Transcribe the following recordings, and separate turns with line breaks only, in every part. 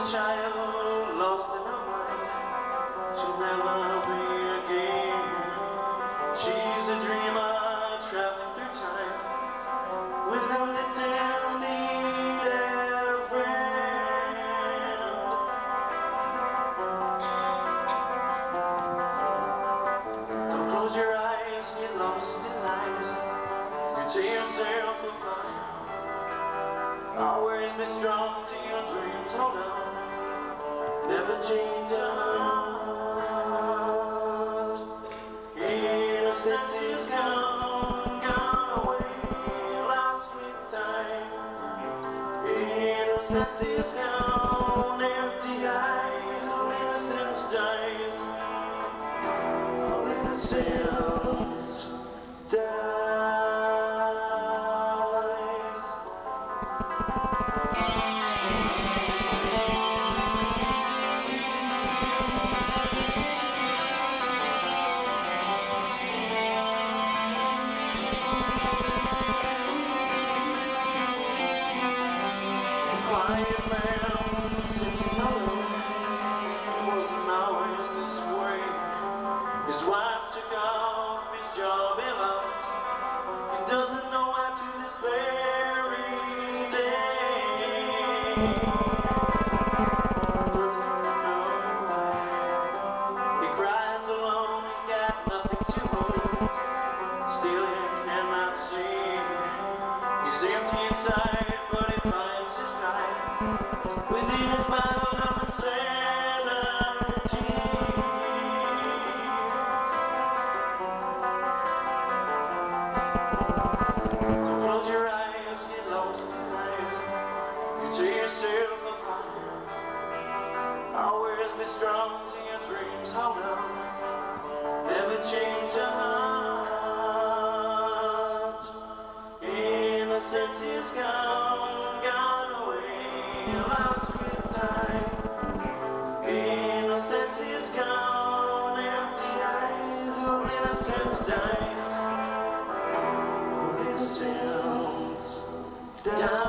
a child lost in her mind. She'll never be again. She's a dreamer traveling through time with a little needed friend. Don't close your eyes, get lost in lies. You tear yourself apart. Always be strong to your dreams, hold on. Never change your heart. Innocence is gone, gone away, lost with time. Innocence is gone, empty eyes, all innocence dies. All innocence dies. Quiet man sitting alone, it wasn't always this way. His wife took off his job, he lost. He doesn't know why to this very day. Doesn't know why. He cries alone, he's got nothing to hold. Still he cannot see. He's empty inside, but he finds his pride within his bottle of insanity. Don't close your eyes, get lost in lies. You tear yourself apart. Always be strong to your dreams, hold on. Never change your heart. Innocence is gone, gone away, lost with time. Innocence is gone, empty eyes, all innocence dies. All innocence dies.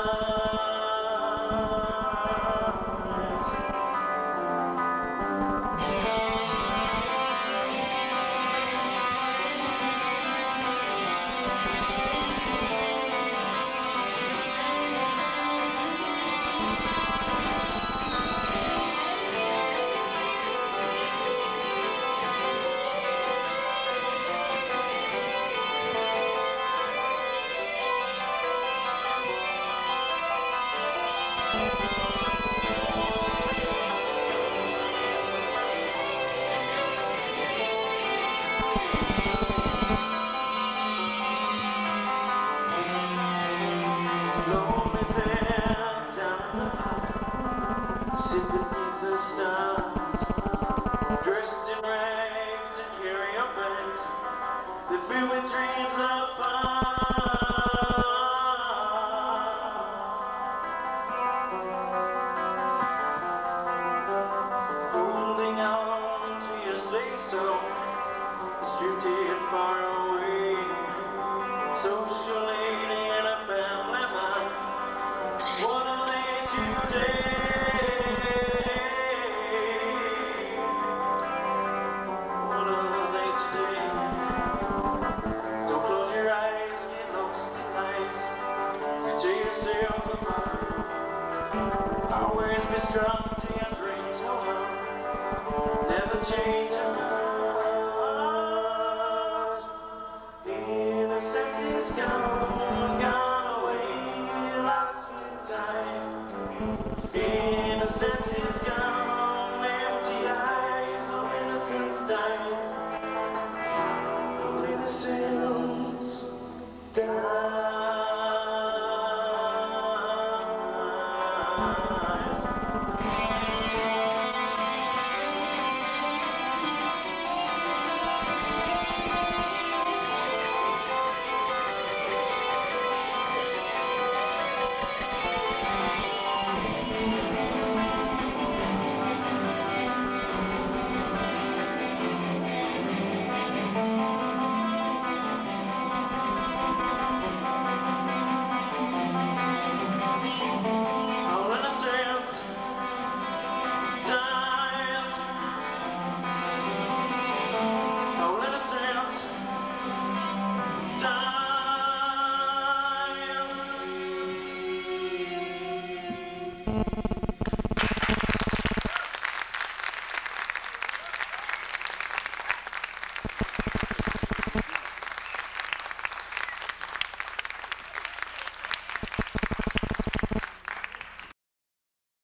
Lonely pair down in the park, sit beneath the stars, dressed in rags and carry your bags. They're filled with dreams apart. Holding on to your sleigh so it's drifted far away. Social lady and a family man, what are they today? What are they today? Don't close your eyes, get lost in lies. You tear yourself apart. Always be strong to your dreams, hold on. Never change your heart. Innocence is gone, gone away, lost with time. Innocence is gone, empty eyes, all innocence dies. All innocence dies.